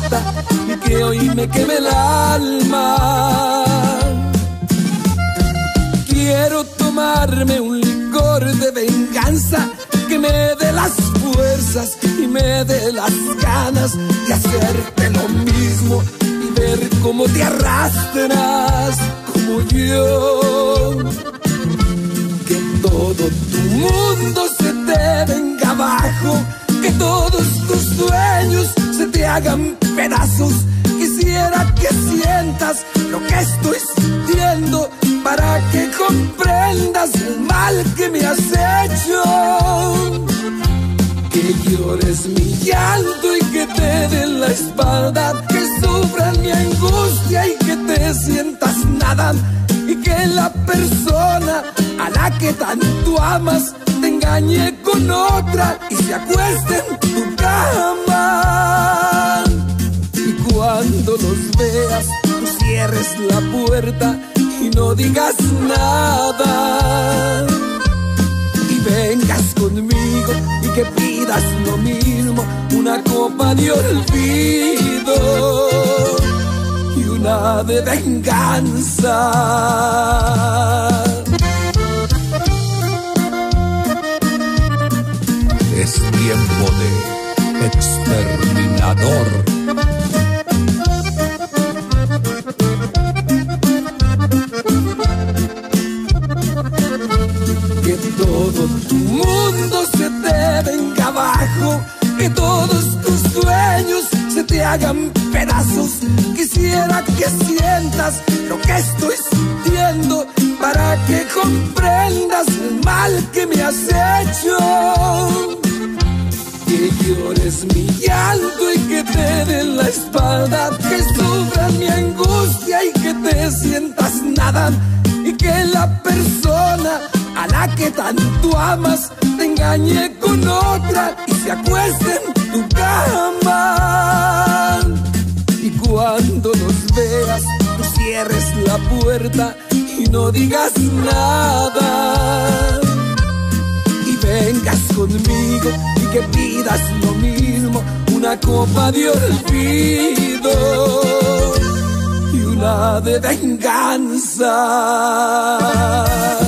mata y que hoy me queme el alma. Quiero tomarme un licor de venganza que me dé las fuerzas y me dé las ganas de hacerte lo mismo y ver cómo te arrastras como yo. Que todo tu mundo se te venga abajo, que todos tus sueños se te hagan pedazos. Quisiera que sientas lo que estoy sintiendo para que comprendas el mal que me has hecho. Que llores mi llanto y que te den la espalda, que sufras mi angustia y que te sientas nada, y que la persona a la que tanto amas te engañe con otra y se acueste en tu cama. Y cuando los veas, tú cierres la puerta y no digas nada. Y vengas conmigo y que pidas lo mismo, una copa de olvido y una de venganza. Es tiempo de exterminador. Que todo tu mundo se te venga abajo, que todos tus sueños se te hagan pedazos. Quisiera que sientas lo que estoy sintiendo para que comprendas el mal que me has hecho. Que llores mi llanto y que te den la espalda, que sufras mi angustia y que te sientas nada, y que la persona a la que tanto amas te engañe con otra y se acueste en tu cama. Y cuando los veas, tú cierres la puerta y no digas nada. Y vengas conmigo y que pidas lo mismo, una copa de olvido y una de venganza.